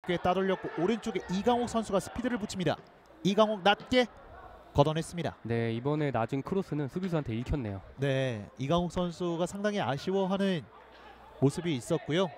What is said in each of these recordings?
어깨에 따돌렸고 오른쪽에 이강옥 선수가 스피드를 붙입니다. 이강옥 낮게 걷어냈습니다. 네, 이번에 낮은 크로스는 수비수한테 읽혔네요. 네, 이강옥 선수가 상당히 아쉬워하는 모습이 있었고요.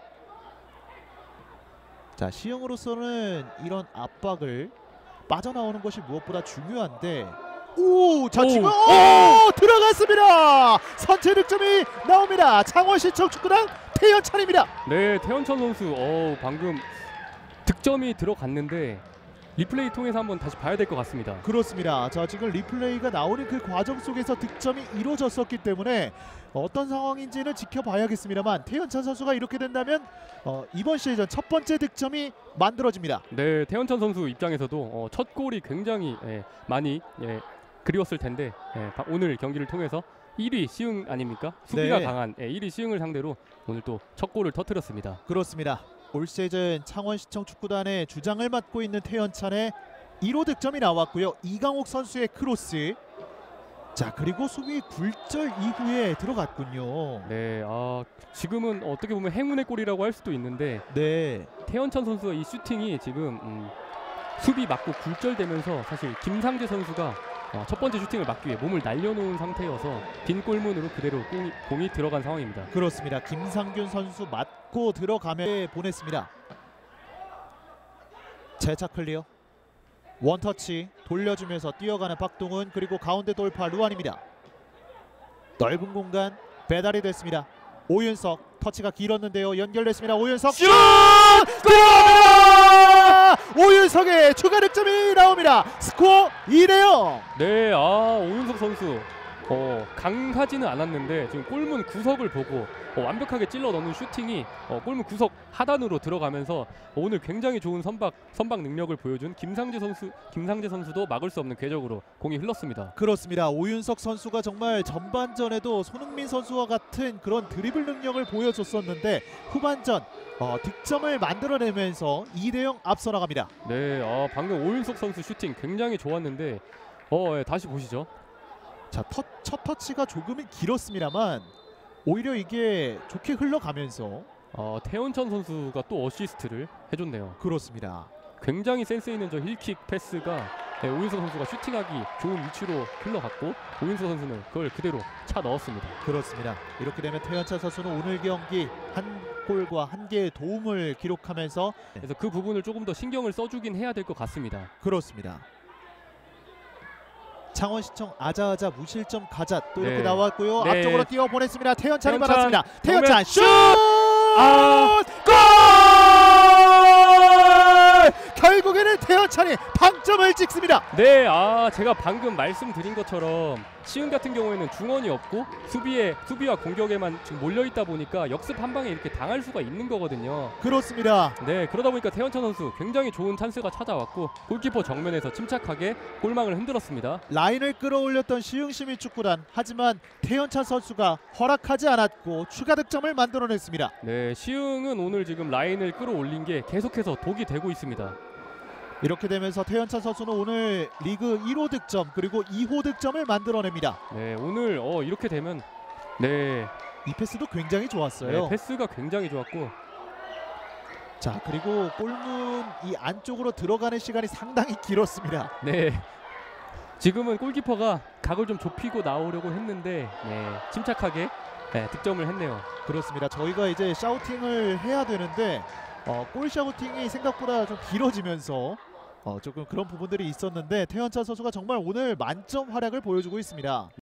자, 시흥으로서는 이런 압박을 빠져나오는 것이 무엇보다 중요한데, 자 지금 들어갔습니다. 선제 득점이 나옵니다. 창원시청 축구단 태연찬입니다. 네, 태연찬 선수 방금 득점이 들어갔는데 리플레이 통해서 한번 다시 봐야 될 것 같습니다. 그렇습니다. 자, 지금 리플레이가 나오는 그 과정 속에서 득점이 이루어졌었기 때문에 어떤 상황인지는 지켜봐야겠습니다만, 태연찬 선수가 이렇게 된다면 이번 시즌 첫 번째 득점이 만들어집니다. 네, 태연찬 선수 입장에서도 첫 골이 굉장히 많이 그리웠을 텐데 오늘 경기를 통해서 1위 시흥 아닙니까? 수비가 네. 강한 1위 시흥을 상대로 오늘 또 첫 골을 터뜨렸습니다. 그렇습니다. 올 시즌 창원시청 축구단의 주장을 맡고 있는 태연찬의 1호 득점이 나왔고요. 이강옥 선수의 크로스. 자, 그리고 수비 굴절 이후에 들어갔군요. 네, 지금은 어떻게 보면 행운의 골이라고 할 수도 있는데, 네, 태연찬 선수의 이 슈팅이 지금 수비 맞고 굴절되면서 사실 김상재 선수가 첫 번째 슈팅을 막기 위해 몸을 날려놓은 상태여서 빈 골문으로 그대로 공이 들어간 상황입니다. 그렇습니다. 김상균 선수 맞고 들어가며 보냈습니다. 재차 클리어. 원터치 돌려주면서 뛰어가는 박동훈, 그리고 가운데 돌파 루안입니다. 넓은 공간 배달이 됐습니다. 오윤석 터치가 길었는데요. 연결됐습니다. 오윤석 슛! 들어갑니다! 오윤석의 추가 득점이 나옵니다. 스코어 2대0. 네, 오윤석 선수 강하지는 않았는데 지금 골문 구석을 보고 완벽하게 찔러 넣는 슈팅이 골문 구석 하단으로 들어가면서 오늘 굉장히 좋은 선박 능력을 보여준 김상재 선수도 막을 수 없는 궤적으로 공이 흘렀습니다. 그렇습니다. 오윤석 선수가 정말 전반전에도 손흥민 선수와 같은 그런 드리블 능력을 보여줬었는데, 후반전 득점을 만들어내면서 2대0 앞서 나갑니다. 네, 방금 오윤석 선수 슈팅 굉장히 좋았는데 다시 보시죠. 자, 첫 터치가 조금은 길었습니다만 오히려 이게 좋게 흘러가면서 태연찬 선수가 또 어시스트를 해줬네요. 그렇습니다. 굉장히 센스 있는 저 힐킥 패스가 오윤석 선수가 슈팅하기 좋은 위치로 흘러갔고, 오윤석 선수는 그걸 그대로 차 넣었습니다. 그렇습니다. 이렇게 되면 태연찬 선수는 오늘 경기 한 골과 한 개의 도움을 기록하면서, 그래서 그 부분을 조금 더 신경을 써주긴 해야 될 것 같습니다. 그렇습니다. 창원시청 아자아자 무실점 가자 또 이렇게 네. 나왔고요. 네. 앞쪽으로 뛰어 보냈습니다. 태연찬이 태연찬, 받았습니다. 태연찬 슛! 골! 결국에는 태연찬이 방점을 찍습니다. 네, 제가 방금 말씀드린 것처럼 시흥 같은 경우에는 중원이 없고 수비와 공격에만 지금 몰려있다 보니까 역습 한 방에 이렇게 당할 수가 있는 거거든요. 그렇습니다. 네, 그러다 보니까 태연찬 선수 굉장히 좋은 찬스가 찾아왔고 골키퍼 정면에서 침착하게 골망을 흔들었습니다. 라인을 끌어올렸던 시흥시민축구단, 하지만 태연찬 선수가 허락하지 않았고 추가 득점을 만들어냈습니다. 네, 시흥은 오늘 지금 라인을 끌어올린 게 계속해서 독이 되고 있습니다. 이렇게 되면서 태연찬 선수는 오늘 리그 1호 득점 그리고 2호 득점을 만들어냅니다. 네, 오늘 이렇게 되면 이 패스도 굉장히 좋았어요. 네, 패스가 굉장히 좋았고, 자, 그리고 골문 이 안쪽으로 들어가는 시간이 상당히 길었습니다. 네, 지금은 골키퍼가 각을 좀 좁히고 나오려고 했는데 침착하게 득점을 했네요. 그렇습니다. 저희가 이제 샤우팅을 해야 되는데 골 샤우팅이 생각보다 좀 길어지면서 조금 그런 부분들이 있었는데, 태연찬 선수가 정말 오늘 만점 활약을 보여주고 있습니다.